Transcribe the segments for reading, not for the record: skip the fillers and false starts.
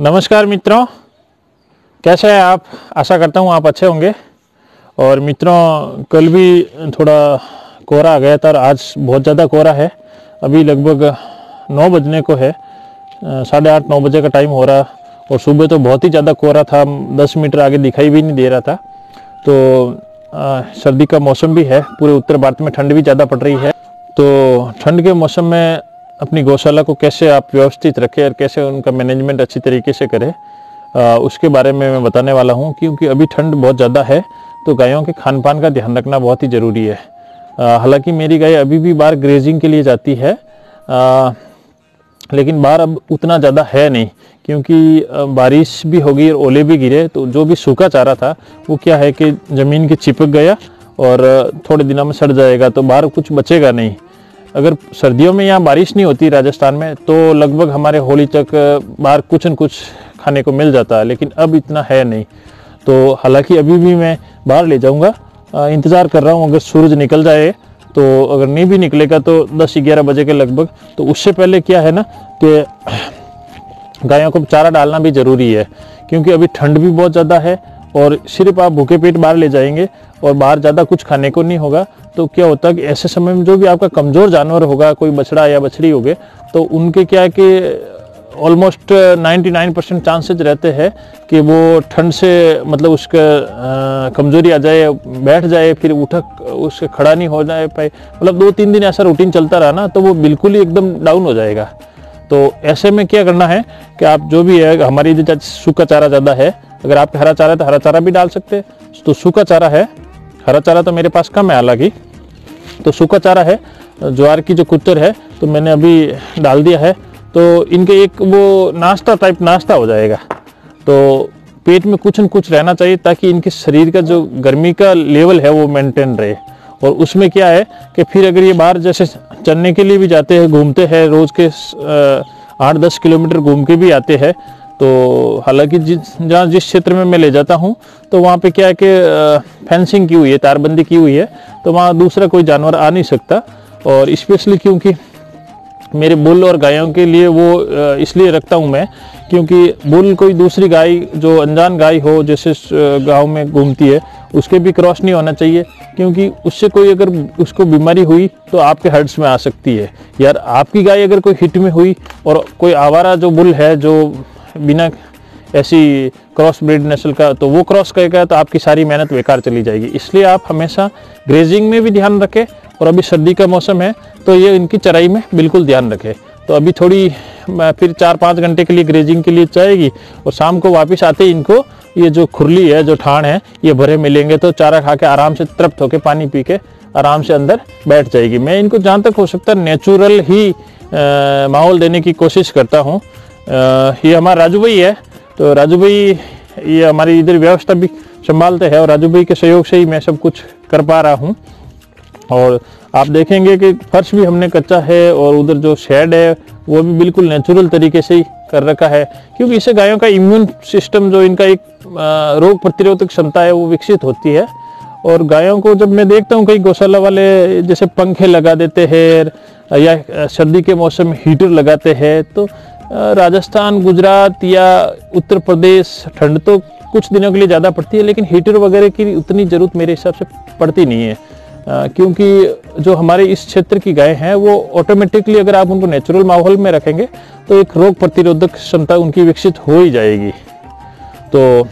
नमस्कार मित्रों, कैसे हैं आप। आशा करता हूँ आप अच्छे होंगे। और मित्रों, कल भी थोड़ा कोहरा आ गया था और आज बहुत ज़्यादा कोहरा है। अभी लगभग 9 बजने को है, 8:30-9 बजे का टाइम हो रहा। और सुबह तो बहुत ही ज़्यादा कोहरा था, 10 मीटर आगे दिखाई भी नहीं दे रहा था। तो सर्दी का मौसम भी है, पूरे उत्तर भारत में ठंड भी ज़्यादा पड़ रही है। तो ठंड के मौसम में अपनी गौशाला को कैसे आप व्यवस्थित रखें और कैसे उनका मैनेजमेंट अच्छी तरीके से करें, उसके बारे में मैं बताने वाला हूं। क्योंकि अभी ठंड बहुत ज़्यादा है तो गायों के खान पान का ध्यान रखना बहुत ही ज़रूरी है। हालांकि मेरी गाय अभी भी बाहर ग्रेजिंग के लिए जाती है, लेकिन बाहर अब उतना ज़्यादा है नहीं, क्योंकि बारिश भी हो गई और ओले भी गिरे। तो जो भी सूखा चारा था वो क्या है कि ज़मीन के चिपक गया और थोड़े दिनों में सड़ जाएगा, तो बाहर कुछ बचेगा नहीं। अगर सर्दियों में यहाँ बारिश नहीं होती राजस्थान में तो लगभग हमारे होली तक बाहर कुछ न कुछ खाने को मिल जाता है, लेकिन अब इतना है नहीं। तो हालांकि अभी भी मैं बाहर ले जाऊंगा, इंतज़ार कर रहा हूँ। अगर सूरज निकल जाए तो, अगर नहीं भी निकलेगा तो 10-11 बजे के लगभग, तो उससे पहले क्या है ना कि गायों को चारा डालना भी ज़रूरी है। क्योंकि अभी ठंड भी बहुत ज़्यादा है और सिर्फ आप भूखे पेट बाहर ले जाएंगे और बाहर ज़्यादा कुछ खाने को नहीं होगा तो क्या होता है कि ऐसे समय में जो भी आपका कमज़ोर जानवर होगा, कोई बछड़ा या बछड़ी होगे, तो उनके क्या है कि ऑलमोस्ट 99% चांसेज रहते हैं कि वो ठंड से मतलब उसका कमज़ोरी आ जाए, बैठ जाए, फिर उठक उसके खड़ा नहीं हो जाए पाए। मतलब 2-3 दिन ऐसा रूटीन चलता रहा ना तो वो बिल्कुल ही एकदम डाउन हो जाएगा। तो ऐसे में क्या करना है कि आप जो भी है, हमारी इधर सूखा चारा ज़्यादा है, अगर आपके हरा चारा है तो हरा चारा भी डाल सकते हैं। तो सूखा चारा है, हरा चारा तो मेरे पास कम है हालांकि, तो सूखा चारा है, ज्वार की जो कुतर है तो मैंने अभी डाल दिया है। तो इनके एक वो नाश्ता टाइप नाश्ता हो जाएगा। तो पेट में कुछ न कुछ रहना चाहिए ताकि इनके शरीर का जो गर्मी का लेवल है वो मेंटेन रहे। और उसमें क्या है कि फिर अगर ये बाहर जैसे चलने के लिए भी जाते हैं, घूमते हैं, रोज़ के 8-10 किलोमीटर घूम के भी आते हैं। तो हालांकि जिस क्षेत्र में मैं ले जाता हूँ तो वहाँ पे क्या है कि फेंसिंग की हुई है, तारबंदी की हुई है, तो वहाँ दूसरा कोई जानवर आ नहीं सकता। और स्पेशली क्योंकि मेरे बुल और गायों के लिए वो इसलिए रखता हूँ मैं, क्योंकि बुल कोई दूसरी गाय जो अनजान गाय हो, जैसे गांव में घूमती है, उसके भी क्रॉस नहीं होना चाहिए। क्योंकि उससे कोई अगर उसको बीमारी हुई तो आपके हर्ट्स में आ सकती है। यार आपकी गाय अगर कोई हिट में हुई और कोई आवारा जो बुल है जो बिना ऐसी क्रॉस ब्रीड नस्ल का, तो वो क्रॉस करेगा तो आपकी सारी मेहनत बेकार चली जाएगी। इसलिए आप हमेशा ग्रेजिंग में भी ध्यान रखें। और अभी सर्दी का मौसम है तो ये इनकी चराई में बिल्कुल ध्यान रखें। तो अभी थोड़ी फिर 4-5 घंटे के लिए ग्रेजिंग के लिए जाएगी और शाम को वापस आते ही इनको ये जो खुरली है, जो ठाण है, ये भरे मिलेंगे। तो चारा खा के आराम से तृप्त होकर पानी पी के आराम से अंदर बैठ जाएगी। मैं इनको जहाँ तक हो सकता है नेचुरल ही माहौल देने की कोशिश करता हूँ। ये हमारा राजू भाई है, तो राजू भाई ये हमारी इधर व्यवस्था भी संभालते हैं और राजू भाई के सहयोग से ही मैं सब कुछ कर पा रहा हूँ। और आप देखेंगे कि फर्श भी हमने कच्चा है और उधर जो शेड है वो भी बिल्कुल नेचुरल तरीके से ही कर रखा है। क्योंकि इससे गायों का इम्यून सिस्टम, जो इनका एक रोग प्रतिरोधक क्षमता है, वो विकसित होती है। और गायों को जब मैं देखता हूँ कई गौशाला वाले जैसे पंखे लगा देते हैं या सर्दी के मौसम में हीटर लगाते हैं, तो राजस्थान, गुजरात या उत्तर प्रदेश ठंड तो कुछ दिनों के लिए ज़्यादा पड़ती है, लेकिन हीटर वगैरह की उतनी ज़रूरत मेरे हिसाब से पड़ती नहीं है। क्योंकि जो हमारे इस क्षेत्र की गाय हैं वो ऑटोमेटिकली अगर आप उनको नेचुरल माहौल में रखेंगे तो एक रोग प्रतिरोधक क्षमता उनकी विकसित हो ही जाएगी। तो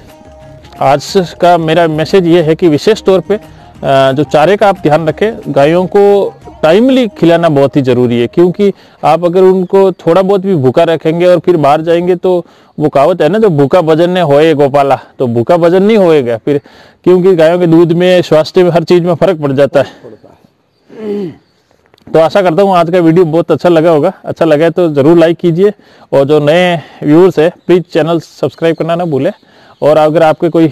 आज का मेरा मैसेज ये है कि विशेष तौर पे जो चारे का आप ध्यान रखें, गायों को टाइमली खिलाना बहुत ही ज़रूरी है। क्योंकि आप अगर उनको थोड़ा बहुत भी भूखा रखेंगे और फिर बाहर जाएंगे तो वो कहावत है ना, जो भूखा भजन ने होए गोपाला, तो भूखा भजन नहीं होएगा फिर। क्योंकि गायों के दूध में, स्वास्थ्य में, हर चीज़ में फ़र्क पड़ जाता है। तो आशा करता हूँ आज का वीडियो बहुत अच्छा लगा होगा। अच्छा लगा है तो ज़रूर लाइक कीजिए और जो नए व्यूअर्स है प्लीज़ चैनल सब्सक्राइब करना ना भूलें। और अगर आपके कोई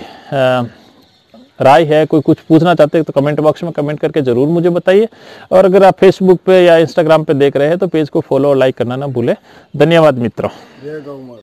राय है, कोई कुछ पूछना चाहते हैं तो कमेंट बॉक्स में कमेंट करके ज़रूर मुझे बताइए। और अगर आप फेसबुक पे या इंस्टाग्राम पे देख रहे हैं तो पेज को फॉलो और लाइक करना ना भूलें। धन्यवाद मित्रों।